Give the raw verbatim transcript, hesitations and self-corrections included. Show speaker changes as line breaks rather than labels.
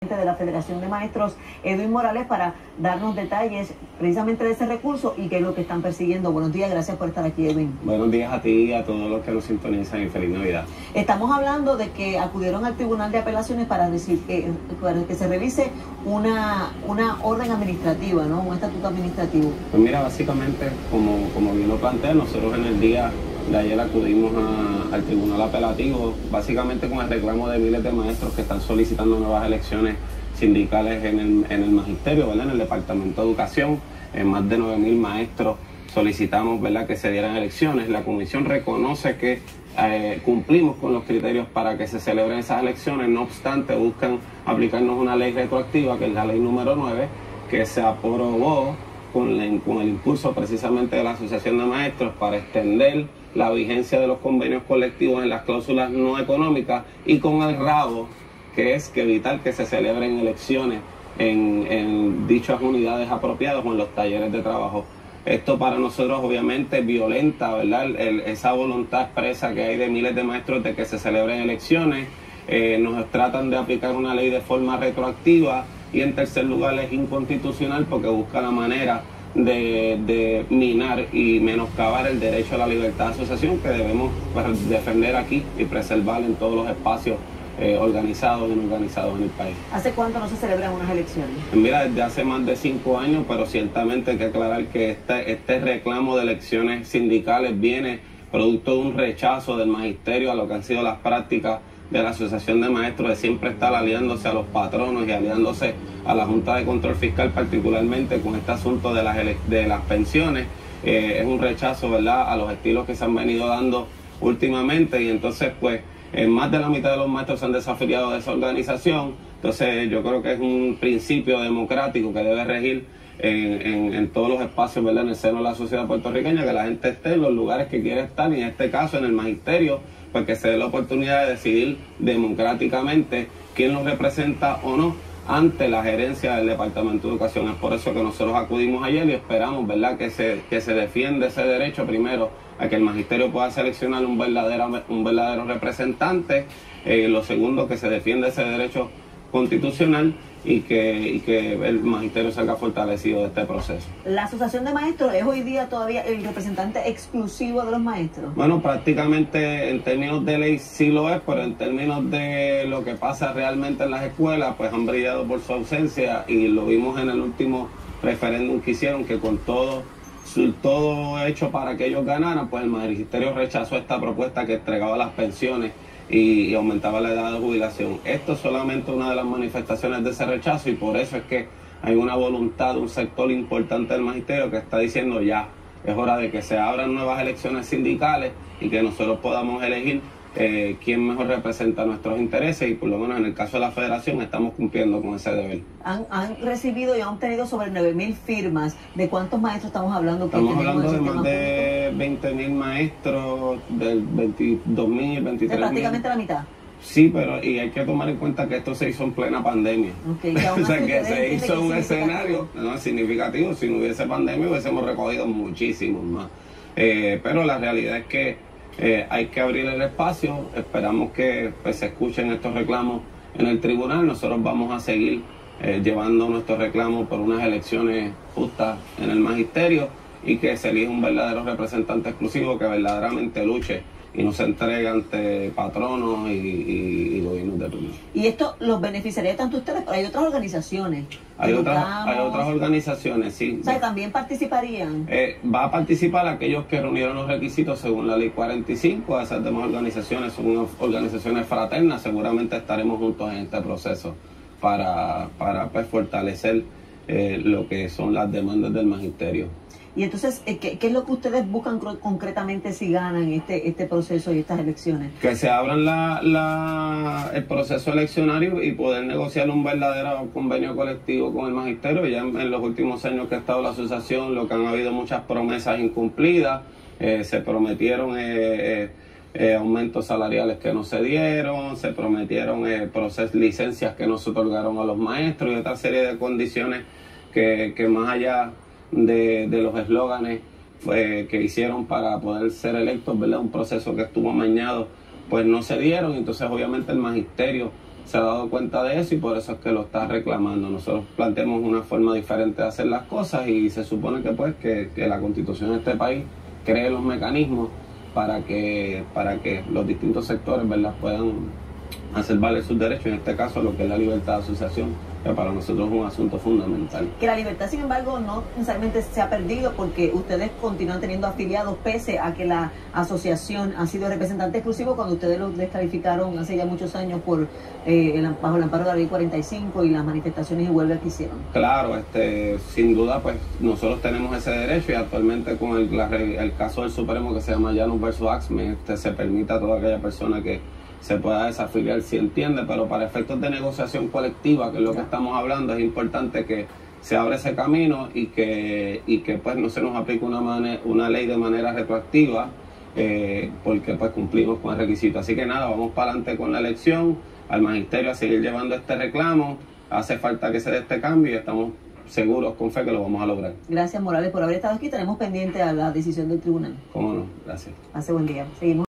presidente de la Federación de Maestros, Edwin Morales, para darnos detalles precisamente de ese recurso y qué es lo que están persiguiendo. Buenos días, gracias por estar aquí, Edwin.
Buenos días a ti y a todos los que nos sintonizan, y feliz Navidad.
Estamos hablando de que acudieron al Tribunal de Apelaciones para, decir, eh, para que se revise una, una orden administrativa, ¿no? Un estatuto administrativo.
Pues mira, básicamente, como, como bien lo planteé, nosotros en el día de ayer acudimos a, al Tribunal Apelativo, básicamente con el reclamo de miles de maestros que están solicitando nuevas elecciones sindicales en el, en el magisterio, ¿verdad? En el Departamento de Educación. En más de nueve mil maestros solicitamos, ¿verdad?, que se dieran elecciones. La comisión reconoce que eh, cumplimos con los criterios para que se celebren esas elecciones, no obstante buscan aplicarnos una ley retroactiva, que es la ley número nueve, que se aprobó con, la, con el impulso precisamente de la Asociación de Maestros para extender la vigencia de los convenios colectivos en las cláusulas no económicas, y con el rabo, que es que evitar que se celebren elecciones en, en dichas unidades apropiadas o en los talleres de trabajo. Esto para nosotros obviamente violenta, ¿verdad?, el, el, esa voluntad expresa que hay de miles de maestros de que se celebren elecciones. Eh, nos tratan de aplicar una ley de forma retroactiva, y en tercer lugar es inconstitucional porque busca la manera de, de minar y menoscabar el derecho a la libertad de asociación, que debemos, pues, defender aquí y preservar en todos los espacios eh, organizados y no organizados en el país.
¿Hace cuánto no se celebran unas elecciones?
Mira, desde hace más de cinco años, pero ciertamente hay que aclarar que este, este reclamo de elecciones sindicales viene producto de un rechazo del magisterio a lo que han sido las prácticas de la Asociación de Maestros de siempre estar aliándose a los patronos y aliándose a la Junta de Control Fiscal, particularmente con este asunto de las, de las pensiones. Eh, es un rechazo, ¿verdad?, a los estilos que se han venido dando últimamente, y entonces pues eh, más de la mitad de los maestros se han desafiliado de esa organización. Entonces yo creo que es un principio democrático que debe regir en, en, en todos los espacios, ¿verdad?, en el seno de la sociedad puertorriqueña, que la gente esté en los lugares que quiere estar, y en este caso en el magisterio, pues que se dé la oportunidad de decidir democráticamente quién los representa o no ante la gerencia del Departamento de Educación. Es por eso que nosotros acudimos ayer y esperamos, ¿verdad?, que se, que se defienda ese derecho, primero, a que el magisterio pueda seleccionar un verdadero, un verdadero representante, eh, lo segundo, que se defienda ese derecho constitucional, y que, y que el magisterio salga fortalecido de este proceso.
¿La Asociación de Maestros es hoy día todavía el representante exclusivo de los maestros?
Bueno, prácticamente en términos de ley sí lo es, pero en términos de lo que pasa realmente en las escuelas, pues han brillado por su ausencia, y lo vimos en el último referéndum que hicieron, que con todo, todo hecho para que ellos ganaran, pues el magisterio rechazó esta propuesta que entregaba las pensiones y, y aumentaba la edad de jubilación. Esto es solamente una de las manifestaciones de ese rechazo, y por eso es que hay una voluntad de un sector importante del magisterio que está diciendo ya, es hora de que se abran nuevas elecciones sindicales y que nosotros podamos elegir eh, quién mejor representa nuestros intereses, y por lo menos en el caso de la federación estamos cumpliendo con ese deber.
Han, han recibido y han obtenido sobre nueve mil firmas. ¿De cuántos maestros estamos hablando?
Estamos hablando de más de veinte mil maestros, del veintidós mil, veintitrés mil.
Prácticamente la mitad.
Sí, pero y hay que tomar en cuenta que esto se hizo en plena pandemia.
Okay,
o sea, que se hizo un escenario no significativo. Si no hubiese pandemia hubiésemos recogido muchísimos más. Eh, pero la realidad es que eh, hay que abrir el espacio. Esperamos que pues, se escuchen estos reclamos en el tribunal. Nosotros vamos a seguir eh, llevando nuestros reclamos por unas elecciones justas en el magisterio, y que se elija un verdadero representante exclusivo que verdaderamente luche y no se entrega ante patronos y, y, y gobiernos de turno.
Y esto los beneficiaría tanto a ustedes, pero hay otras organizaciones.
Hay otras, hay otras organizaciones, sí.
O sea, ¿también participarían?
Eh, va a participar aquellos que reunieron los requisitos según la ley cuarenta y cinco. Esas demás organizaciones son organizaciones fraternas. Seguramente estaremos juntos en este proceso para, para pues, fortalecer eh, lo que son las demandas del magisterio.
Y entonces, ¿qué, qué es lo que ustedes buscan concretamente si ganan este este proceso y estas elecciones?
Que se abran la, la, el proceso eleccionario y poder negociar un verdadero convenio colectivo con el magisterio. Ya en, en los últimos años que ha estado la asociación, lo que han habido muchas promesas incumplidas, eh, se prometieron eh, eh, eh, aumentos salariales que no se dieron, se prometieron eh, proces, licencias que no se otorgaron a los maestros y otra serie de condiciones que, que más allá de, de los eslóganes eh, que hicieron para poder ser electos, ¿verdad? Un proceso que estuvo amañado, pues no se dieron. Entonces obviamente el magisterio se ha dado cuenta de eso y por eso es que lo está reclamando. Nosotros planteamos una forma diferente de hacer las cosas y se supone que pues que, que la Constitución de este país cree los mecanismos para que, para que los distintos sectores, ¿verdad?, puedan hacer valer sus derechos, en este caso lo que es la libertad de asociación, que para nosotros es un asunto fundamental.
Que la libertad, sin embargo, no necesariamente se ha perdido porque ustedes continúan teniendo afiliados pese a que la asociación ha sido representante exclusivo cuando ustedes los descalificaron hace ya muchos años por eh, el, bajo el amparo de la ley cuarenta y cinco y las manifestaciones y huelgas que hicieron.
Claro, este, sin duda pues nosotros tenemos ese derecho y actualmente con el, la, el caso del Supremo que se llama Janus versus Axme, este, se permite a toda aquella persona que se pueda desafiliar si entiende, pero para efectos de negociación colectiva, que es lo que estamos hablando, es importante que se abra ese camino y que, y que pues no se nos aplique una, manera, una ley de manera retroactiva, eh, porque pues cumplimos con el requisito. Así que nada, vamos para adelante con la elección, al magisterio a seguir llevando este reclamo, hace falta que se dé este cambio y estamos seguros con fe que lo vamos a lograr.
Gracias, Morales, por haber estado aquí. Tenemos pendiente a la decisión del tribunal.
Cómo no, gracias.
Hace buen día. Seguimos.